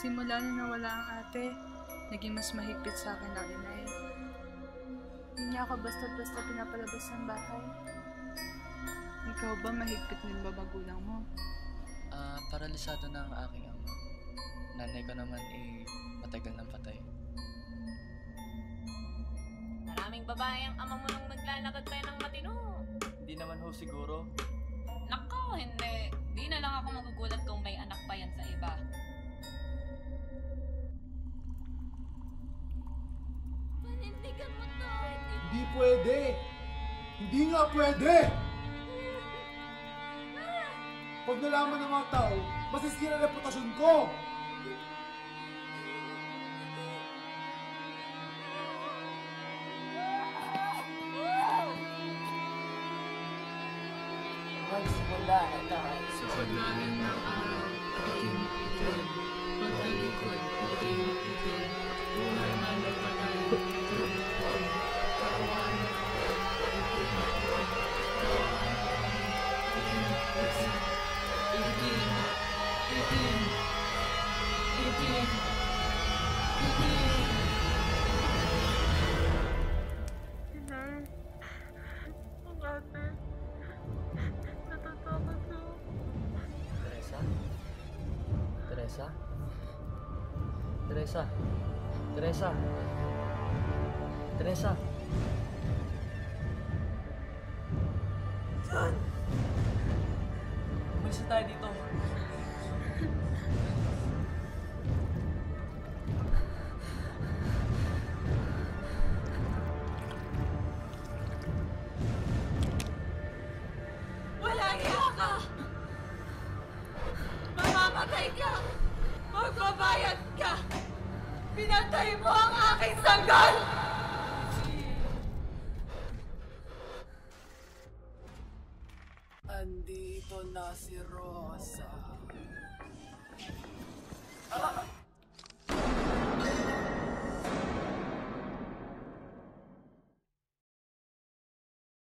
Simula na nawala ang ate, naging mas mahigpit sa akin ang inay. Hindi niya ako basta-basta pinapalabas ng bahay. Ikaw ba mahigpit din ba magulang mo? Paralisado na ang aking ama. Nanay ko naman matagal nang patay. Maraming babae ang ama mo nung naglalakad tayo ng matino. Hindi naman ho siguro. Nako, hindi. Di na lang ako magugulat kung may anak pa yan sa iba. Panindigan mo to. Hindi pwede! Hindi nga pwede! Pag nalaman ng mga tao, masisira ang reputasyon ko! Magsimula na tayo. Sa paglalan ng araw, itim, itim. Pagkalikod, itim, itim. Buhay man o patay, itim. Kawan, itim. Kawan, itim, itim. Itim, itim. Itim, itim. Inay, ang ate. Natatakot ako. Teresa? Teresa? Teresa? Teresa? Teresa? Saan? Umalis na tayo dito. Walang iya ka! Mamamatay ka! Magbabayad ka! Pinatay mo ang aking sanggol! Andito na si Rosa.